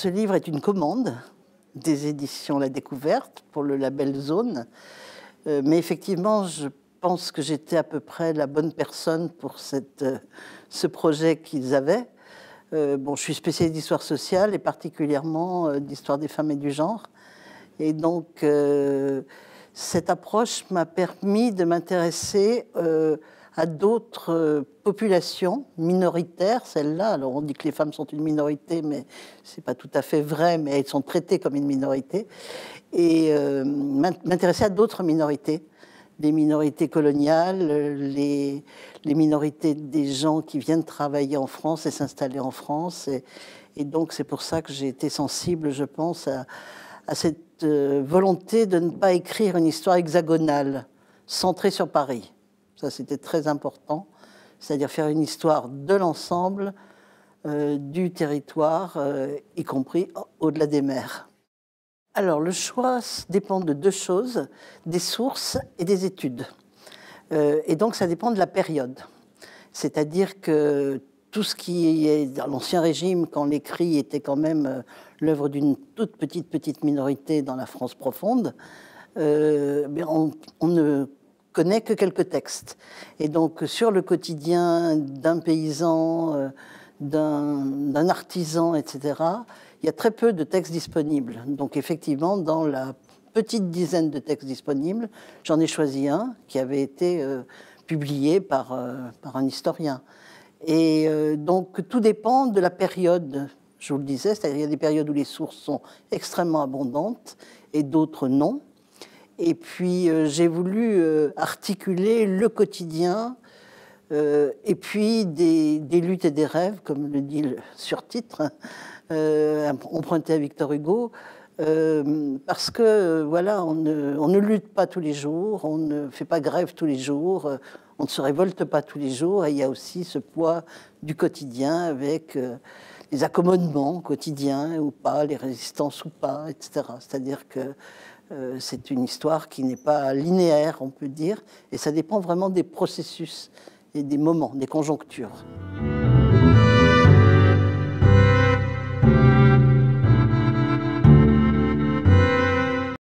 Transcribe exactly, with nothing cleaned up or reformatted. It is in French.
ce livre est une commande des éditions La Découverte pour le label Zone. Euh, mais effectivement, je pense que j'étais à peu près la bonne personne pour cette, euh, ce projet qu'ils avaient. Euh, bon, je suis spécialiste d'histoire sociale et particulièrement euh, d'histoire des femmes et du genre. Et donc, euh, cette approche m'a permis de m'intéresser euh, à d'autres euh, populations minoritaires, celles-là. Alors, on dit que les femmes sont une minorité, mais ce n'est pas tout à fait vrai, mais elles sont traitées comme une minorité. Et euh, m'intéresser à d'autres minorités, les minorités coloniales, les, les minorités des gens qui viennent travailler en France et s'installer en France. Et, et donc, c'est pour ça que j'ai été sensible, je pense, à, à cette euh, volonté de ne pas écrire une histoire hexagonale, centrée sur Paris. Ça, c'était très important, c'est-à-dire faire une histoire de l'ensemble euh, du territoire, euh, y compris au-delà des mers. Alors, le choix dépend de deux choses, des sources et des études. Euh, et donc, ça dépend de la période. C'est-à-dire que tout ce qui est dans l'Ancien Régime, quand l'écrit était quand même euh, l'œuvre d'une toute petite, petite minorité dans la France profonde, euh, on, on ne connaît que quelques textes. Et donc, sur le quotidien d'un paysan, euh, d'un artisan, et cetera, il y a très peu de textes disponibles. Donc, effectivement, dans la petite dizaine de textes disponibles, j'en ai choisi un qui avait été euh, publié par, euh, par un historien. Et euh, donc, tout dépend de la période, je vous le disais, c'est-à-dire qu'il y a des périodes où les sources sont extrêmement abondantes et d'autres non. Et puis, euh, j'ai voulu euh, articuler le quotidien euh, et puis des, des luttes et des rêves, comme le dit le surtitre, euh, emprunté à Victor Hugo, euh, parce que, voilà, on ne, on ne lutte pas tous les jours, on ne fait pas grève tous les jours, euh, on ne se révolte pas tous les jours, et il y a aussi ce poids du quotidien avec euh, les accommodements quotidiens ou pas, les résistances ou pas, et cetera. C'est-à-dire que Euh, c'est une histoire qui n'est pas linéaire, on peut dire, et ça dépend vraiment des processus et des moments, des conjonctures.